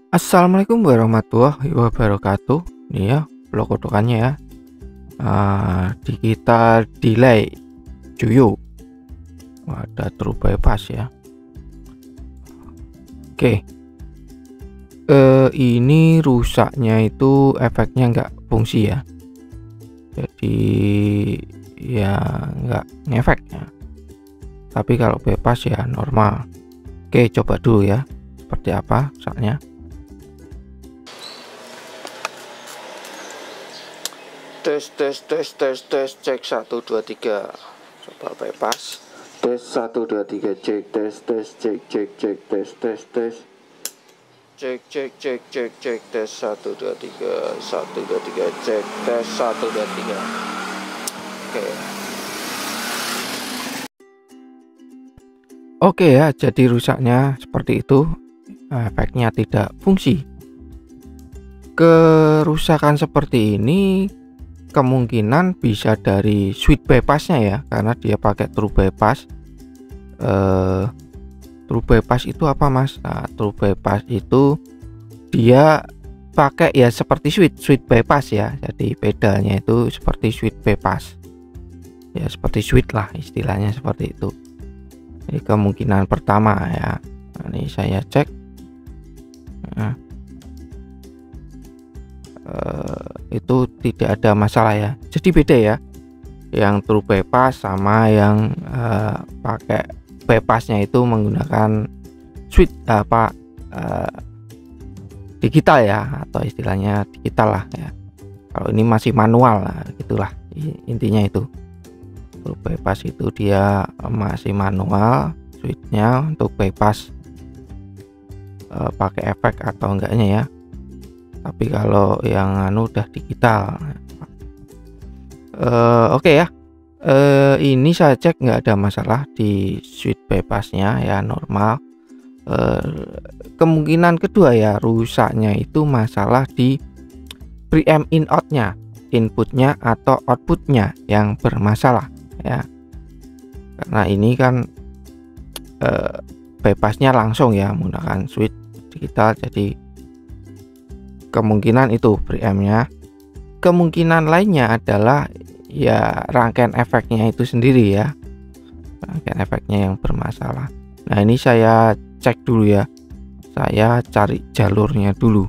Assalamualaikum warahmatullahi wabarakatuh. Ini ya blok kodokannya ya. Digital delay Juyo. Ada true bypass ya. Oke. Ini rusaknya itu efeknya nggak fungsi ya. Jadi ya nggak ngefek ya. Tapi kalau bypass ya normal. Oke, coba dulu ya. Seperti apa rusaknya. Tes cek 1 2 3. Coba bypass. Tes 1 2 3 cek tes cek tes cek tes 1 2 3 1 2 3 cek tes 1 2 3. Oke ya, jadi rusaknya seperti itu. Efeknya tidak fungsi. Kerusakan seperti ini kemungkinan bisa dari switch bypassnya ya, karena dia pakai true bypass. True bypass itu apa mas? Nah, true bypass itu dia pakai ya seperti switch bypass ya, jadi pedalnya itu seperti switch bypass ya, seperti switch lah istilahnya seperti itu. Jadi kemungkinan pertama ya. Nah, ini saya cek. Nah, itu tidak ada masalah ya, jadi beda ya yang true bypass sama yang pakai bypassnya itu menggunakan switch digital ya, atau istilahnya digital lah ya. Kalau ini masih manual lah, gitulah intinya. Itu true bypass itu dia masih manual switchnya untuk bypass pakai efek atau enggaknya ya. Tapi kalau yang udah digital. Oke ya. Ini saya cek nggak ada masalah di switch bypassnya ya, normal. Kemungkinan kedua ya, rusaknya itu masalah di preamp in outnya, inputnya atau outputnya yang bermasalah ya. Karena ini kan bypassnya langsung ya menggunakan switch digital, jadi kemungkinan itu preampnya. Kemungkinan lainnya adalah ya rangkaian efeknya itu sendiri ya, rangkaian efeknya yang bermasalah. Nah ini saya cek dulu ya, saya cari jalurnya dulu,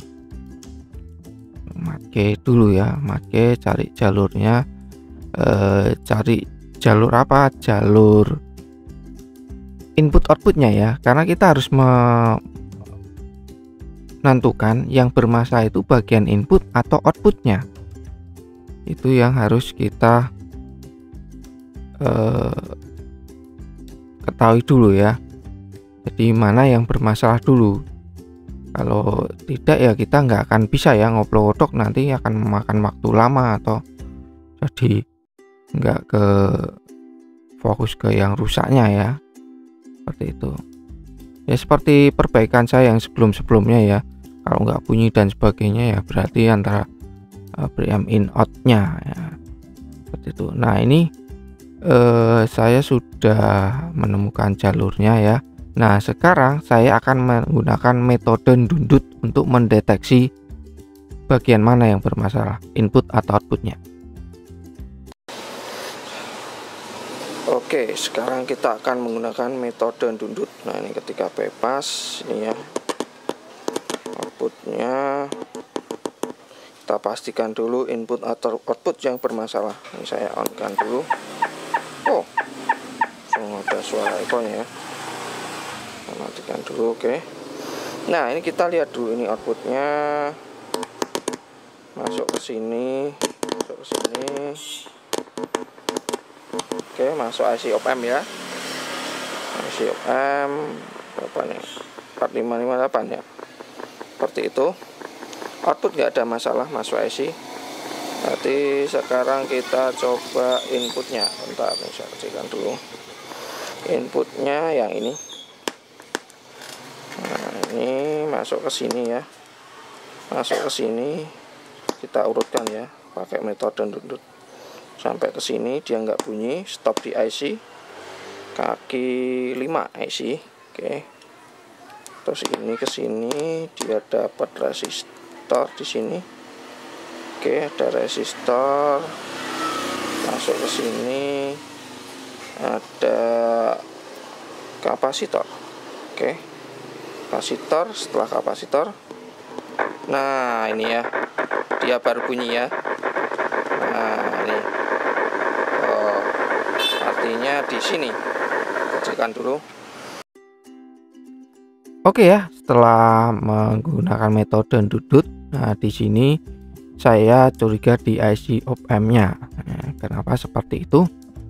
make dulu ya, make cari jalurnya. Cari jalur apa, jalur input outputnya ya, karena kita harus menentukan yang bermasalah itu bagian input atau outputnya. Itu yang harus kita ketahui dulu ya. Jadi mana yang bermasalah dulu. Kalau tidak ya kita nggak akan bisa ya ngoplok-ngoplok, nanti akan memakan waktu lama atau jadi nggak ke fokus ke yang rusaknya ya, seperti itu ya. Seperti perbaikan saya yang sebelumnya ya, kalau nggak bunyi dan sebagainya ya berarti antara preamp in outnya ya, seperti itu. Nah ini saya sudah menemukan jalurnya ya. Nah sekarang saya akan menggunakan metode ndundut untuk mendeteksi bagian mana yang bermasalah, input atau outputnya. Oke, sekarang kita akan menggunakan metode ndundut. Nah ini ketika bypass ini ya, outputnya kita pastikan dulu input atau output yang bermasalah. Ini saya on kan dulu. Oh, langsung ada suara ekornya ya. Kita matikan dulu. Oke. Nah ini kita lihat dulu, ini outputnya masuk ke sini, masuk ke sini. Oke, masuk IC op amp ya. IC op amp berapa nih? 4558 ya. Seperti itu. Output nggak ada masalah, masuk IC. Berarti sekarang kita coba inputnya. Bentar, saya kecilkan dulu. Inputnya yang ini. Nah, ini masuk ke sini ya. Masuk ke sini. Kita urutkan ya, pakai metode ndundut. Sampai ke sini dia nggak bunyi, stop di IC kaki 5 IC. Oke. terus ini ke sini dia dapat resistor di sini. Oke, ada resistor masuk ke sini, ada kapasitor. Oke, kapasitor. Setelah kapasitor, nah ini ya, dia baru bunyi ya. Nah ini, artinya di sini kecilkan dulu. Oke ya, setelah menggunakan metode ndudut, nah di sini saya curiga di IC op-amp-nya. Nah, kenapa seperti itu?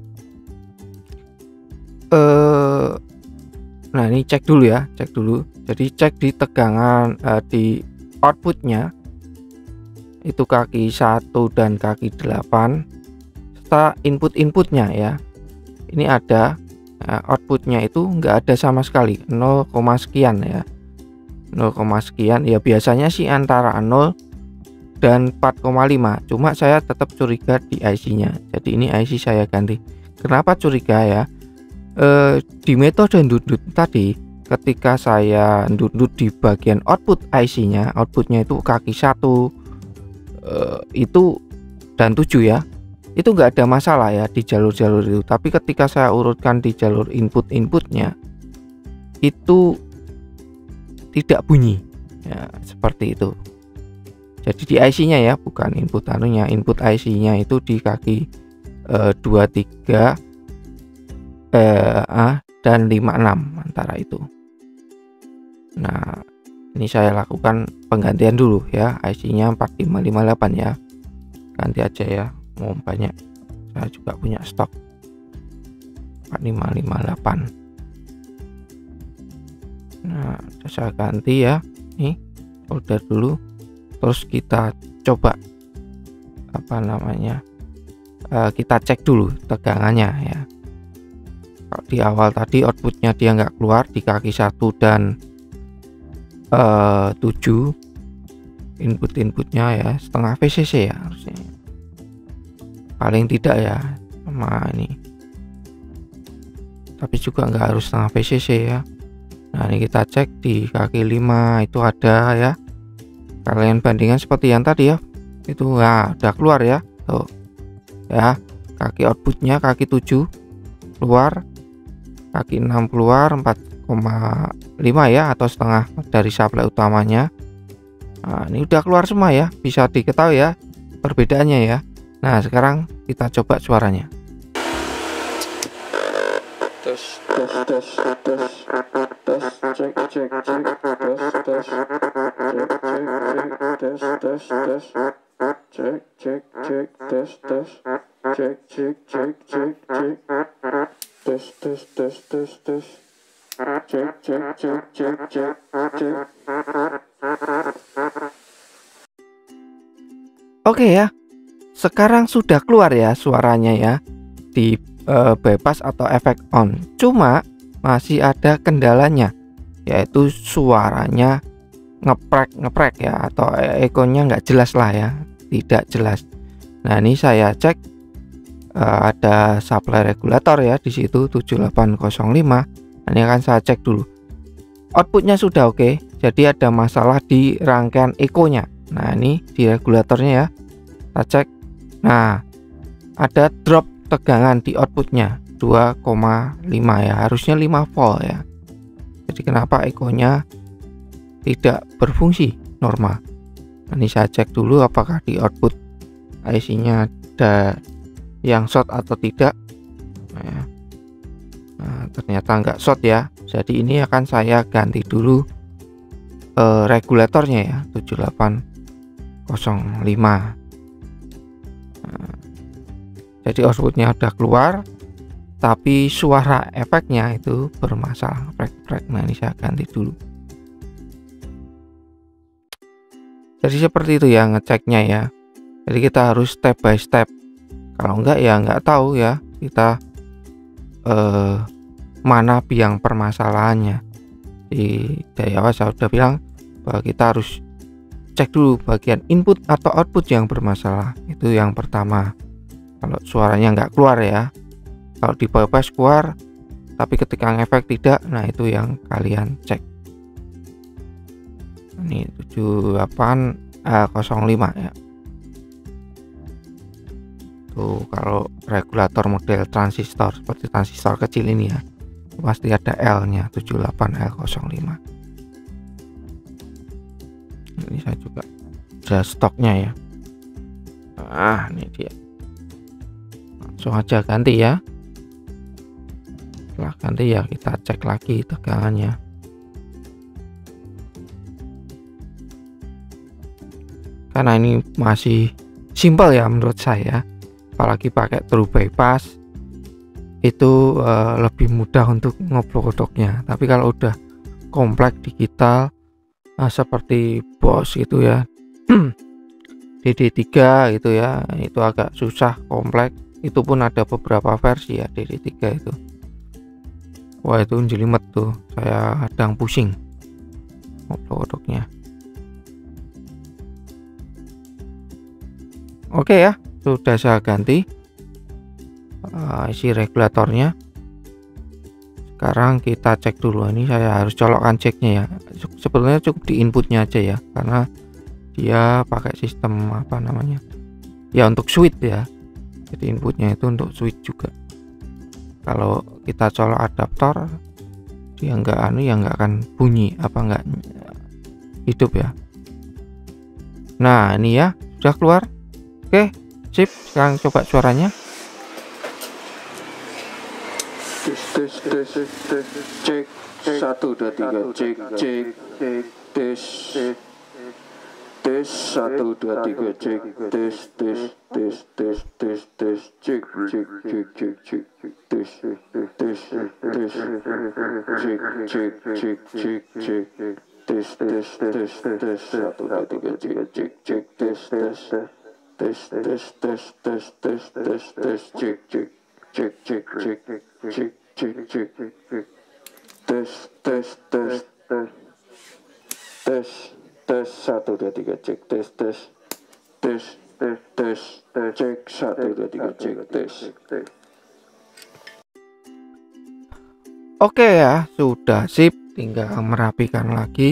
Nah ini cek dulu ya, cek dulu. Jadi cek di tegangan di outputnya itu kaki 1 dan kaki 8 serta inputnya ya. Ini ada outputnya itu enggak ada sama sekali, 0, sekian ya, 0, sekian ya. Biasanya sih antara 0 dan 4,5, cuma saya tetap curiga di IC-nya. Jadi ini IC saya ganti. Kenapa curiga ya? Di metode ndudut tadi, ketika saya ndudut di bagian output IC-nya, outputnya itu kaki 1 itu dan 7 ya, itu enggak ada masalah ya di jalur-jalur itu. Tapi ketika saya urutkan di jalur inputnya itu tidak bunyi ya, seperti itu. Jadi di IC-nya ya, bukan input anunya. Input IC-nya itu di kaki 2, 3 dan 5, 6 antara itu. Nah, ini saya lakukan penggantian dulu ya. IC-nya 4558 ya. Ganti aja ya, mau banyak. Saya juga punya stok 4558. Nah, saya ganti ya. Nih, solder dulu. Terus kita coba kita cek dulu tegangannya ya. Kalau di awal tadi outputnya dia nggak keluar di kaki 1 dan 7, inputnya ya setengah VCC ya harusnya, paling tidak ya, sama ini. Tapi juga nggak harus setengah VCC ya. Nah ini kita cek di kaki 5 itu ada ya. Kalian bandingkan seperti yang tadi ya, itu udah keluar ya tuh ya. Kaki outputnya kaki 7 keluar, kaki 6 keluar 4,5 ya, atau setengah dari supply utamanya. Nah ini udah keluar semua ya, bisa diketahui ya perbedaannya ya. Nah sekarang kita coba suaranya. Oke ya, sekarang sudah keluar ya suaranya ya di bypass atau efek on. Cuma masih ada kendalanya, yaitu suaranya ngeprek ya, atau ekonya nggak jelas lah ya, tidak jelas. Nah ini saya cek ada supply regulator ya di situ 7805. Ini akan saya cek dulu. Outputnya sudah oke, jadi ada masalah di rangkaian ekonya. Nah ini di regulatornya ya, kita cek. Nah ada drop tegangan di outputnya 2,5 ya, harusnya 5 volt ya. Jadi kenapa ekonya tidak berfungsi normal? Nah, ini saya cek dulu apakah di output IC-nya ada yang short atau tidak. Nah, ternyata nggak short ya. Jadi ini akan saya ganti dulu regulatornya ya 7805. Jadi outputnya udah keluar, tapi suara efeknya itu bermasalah, prek. Nah ini saya ganti dulu. Jadi seperti itu ya ngeceknya ya. Jadi kita harus step by step. Kalau enggak ya nggak tahu ya kita mana biang permasalahannya. Dari awal saya udah bilang bahwa kita harus cek dulu bagian input atau output yang bermasalah. Itu yang pertama. Kalau suaranya nggak keluar ya, kalau di bypass keluar tapi ketika ngefek tidak, nah itu yang kalian cek. Ini 78L05 ya. Tuh, kalau regulator model transistor seperti transistor kecil ini ya, pasti ada L-nya 78L05. Ini saya juga ada stoknya ya. Nah, ini dia. Langsung aja ganti ya. Setelah ganti ya kita cek lagi tegangannya. Karena ini masih simpel ya menurut saya, apalagi pakai true bypass itu lebih mudah untuk ngoplok-ngoploknya. Tapi kalau udah kompleks digital seperti BOS gitu ya, DD3 gitu ya, itu agak susah, kompleks. Itu pun ada beberapa versi ya DD3 itu. Wah, itu jelimet tuh, saya kadang pusing ngoplok-ngoploknya. Oke ya, sudah saya ganti isi regulatornya. Sekarang kita cek dulu. Ini saya harus colokkan ceknya ya. Sebetulnya cukup di inputnya aja ya, karena dia pakai sistem apa namanya ya, untuk switch ya. Jadi inputnya itu untuk switch juga. Kalau kita colok adaptor, dia nggak akan bunyi, apa nggak hidup ya. Nah, ini ya sudah keluar. Oke, sip. Sekarang coba suaranya. Tes cek 1 2 3 cek tes 1 2 3 cek tes cek tes Oke ya, sudah sip, tinggal merapikan lagi.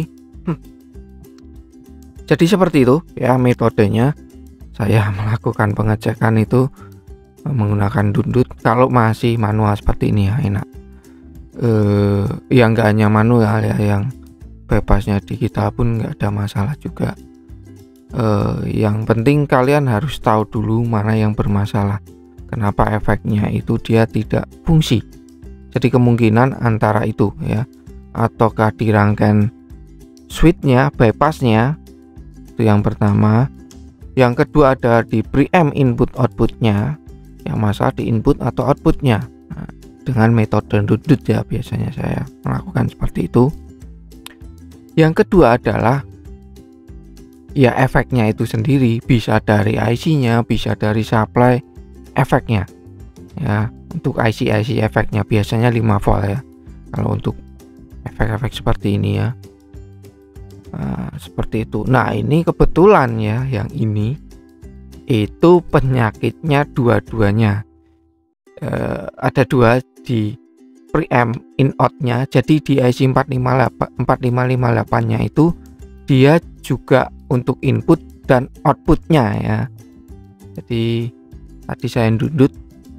Jadi seperti itu ya metodenya. Saya melakukan pengecekan itu menggunakan dundut. Kalau masih manual seperti ini ya enak. Yang nggak hanya manual ya, yang bebasnya digital pun nggak ada masalah juga. Yang penting kalian harus tahu dulu mana yang bermasalah, kenapa efeknya itu dia tidak fungsi. Jadi kemungkinan antara itu ya, ataukah di rangkaian switchnya, bypassnya, itu yang pertama. Yang kedua ada di preamp input outputnya, yang masalah di input atau outputnya. Nah, dengan metode dundut ya biasanya saya melakukan seperti itu. Yang kedua adalah ya efeknya itu sendiri, bisa dari IC-nya, bisa dari supply efeknya. Ya, untuk IC efeknya biasanya 5 volt ya. Kalau untuk efek-efek seperti ini ya. Seperti itu. Nah, ini kebetulan ya, yang ini itu penyakitnya dua-duanya. Ada dua di preamp in out-nya. Jadi di IC 4558-nya itu dia juga untuk input dan outputnya ya. Jadi tadi saya dundut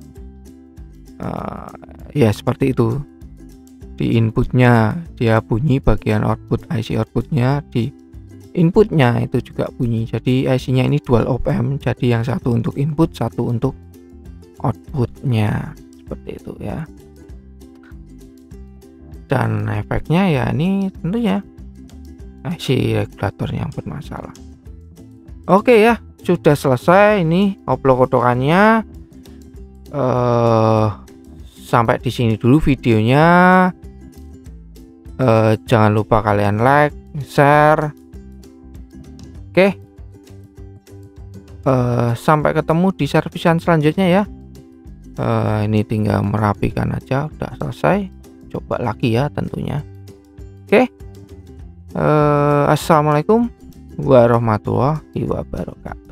ya seperti itu. Di inputnya dia bunyi, bagian output IC outputnya, di inputnya itu juga bunyi. Jadi IC-nya ini dual op-amp, jadi yang satu untuk input, satu untuk outputnya, seperti itu ya. Dan efeknya ya ini tentunya IC regulator yang bermasalah. Oke ya, sudah selesai ini oplok-otokannya. Sampai di sini dulu videonya. Jangan lupa kalian like, share. Oke. Sampai ketemu di servisan selanjutnya ya. Ini tinggal merapikan aja, udah selesai. Coba lagi ya tentunya. Oke. Assalamualaikum warahmatullahi wabarakatuh.